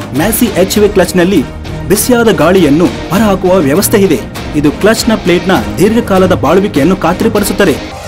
ಮ್ಯಾಸಿ HV ಕ್ಲಚ್ನಲ್ಲಿ ಬಿಸಿಯಾದ ಗಾಳಿಯನ್ನು ಹೊರಹಾಕುವ ವ್ಯವಸ್ಥೆ ಇದೆ. ಇದು ಕ್ಲಚ್ನ ಪ್ಲೇಟ್ನ ದೀರ್ಘಕಾಲದ ಬಾಳುವಿಕೆಯನ್ನು ಖಾತ್ರಿಪಡಿಸುತ್ತದೆ.